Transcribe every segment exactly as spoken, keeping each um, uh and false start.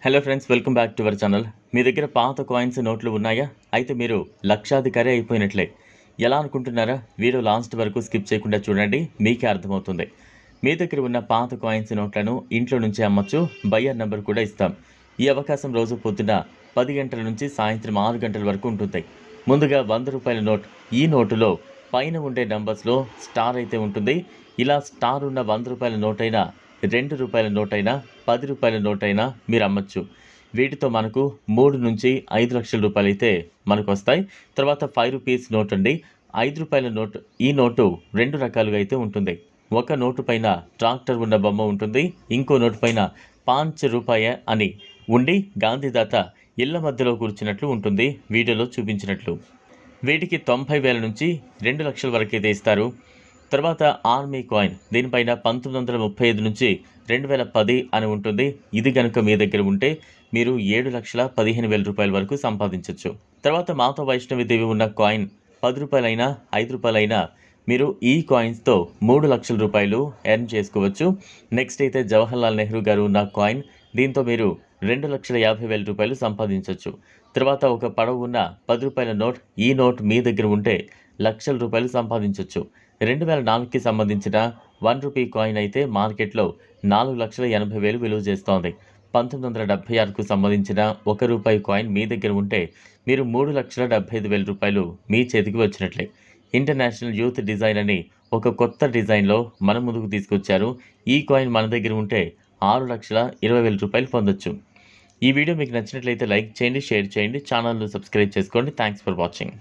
Hello friends, welcome back to our channel. మీ దగ్గర పాత కాయిన్స్ నోట్లు ఉన్నాయా? అయితే మీరు లక్షాధికారి అయిపోయినట్లే. ఎలా అనుకుంటున్నారా? వీడియో లాస్ట్ వరకు స్కిప్ చేయకుండా చూడండి, మీకే అర్థమవుతుంది. మీ దగ్గర ఉన్న పాత కాయిన్స్ నోట్లను ఇంట్లో నుంచి అమ్మచ్చు. బయ్యర్ నెంబర్ కూడా ఇస్తాం. ఈ అవకాశం రోజు పొద్దున పది గంటల నుంచి సాయంత్రం ఆరు గంటల వరకు ఉంటుంది. ముందుగా వంద రూపాయల నోట్. ఈ నోటులో పైన ఉండే నంబర్స్లో స్టార్ అయితే ఉంటుంది. ఇలా స్టార్ ఉన్న వంద రూపాయల నోట్ అయినా, రెండు రూపాయల నోట్ అయినా, పది రూపాయల నోట్ అయినా మీరు అమ్మచ్చు. వీటితో మనకు మూడు నుంచి ఐదు లక్షల రూపాయలు అయితే మనకు వస్తాయి. తర్వాత ఫైవ్ రూపీస్ నోట్ అండి, ఐదు రూపాయల నోట్. ఈ నోటు రెండు రకాలుగా అయితే ఉంటుంది. ఒక నోటు పైన ట్రాక్టర్ ఉన్న బొమ్మ ఉంటుంది, ఇంకో నోటు పైన పాంచ్ రూపాయ అని ఉండి గాంధీదాత ఇళ్ల మధ్యలో కూర్చున్నట్లు ఉంటుంది, వీడియోలో చూపించినట్లు. వీటికి తొంభై వేల నుంచి రెండు లక్షల వరకు అయితే ఇస్తారు. తర్వాత ఆర్మీ కాయిన్, దీనిపైన పంతొమ్మిది వందల ముప్పై ఐదు నుంచి రెండు వేల పది అని ఉంటుంది. ఇది కనుక మీ దగ్గర ఉంటే మీరు ఏడు లక్షల పదిహేను వేల రూపాయల వరకు సంపాదించవచ్చు. తర్వాత మాతా వైష్ణవి దేవి ఉన్న కాయిన్ పది రూపాయలైనా ఐదు రూపాయలైనా మీరు ఈ కాయిన్స్తో మూడు లక్షల రూపాయలు ఎర్న్ చేసుకోవచ్చు. నెక్స్ట్ అయితే జవహర్లాల్ నెహ్రూ గారు ఉన్న కాయిన్, దీంతో మీరు రెండు లక్షల యాభై వేల రూపాయలు సంపాదించవచ్చు. తర్వాత ఒక పడవ ఉన్న పది రూపాయల నోట్, ఈ నోట్ మీ దగ్గర ఉంటే లక్షల రూపాయలు సంపాదించవచ్చు. రెండు వేల నాలుగుకి సంబంధించిన వన్ రూపీ కాయిన్ అయితే మార్కెట్లో నాలుగు లక్షల ఎనభై వేలు విలువ చేస్తోంది. పంతొమ్మిది వందల డెబ్బై ఆరుకు సంబంధించిన ఒక రూపాయి కాయిన్ మీ దగ్గర ఉంటే మీరు మూడు లక్షల డెబ్బై ఐదు వేల రూపాయలు మీ చేతికి వచ్చినట్లే. ఇంటర్నేషనల్ యూత్ డిజైన్ అని ఒక కొత్త డిజైన్లో మన ముందుకు తీసుకొచ్చారు. ఈ కాయిన్ మన దగ్గర ఉంటే ఆరు లక్షల ఇరవై వేల రూపాయలు పొందొచ్చు. ఈ వీడియో మీకు నచ్చినట్లయితే లైక్ చేయండి, షేర్ చేయండి, ఛానల్ను సబ్స్క్రైబ్ చేసుకోండి. Thanks for watching.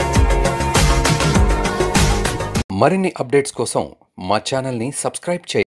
మరిన్ని అప్డేట్స్ కోసం మా ఛానల్ని సబ్స్క్రైబ్ చేయండి.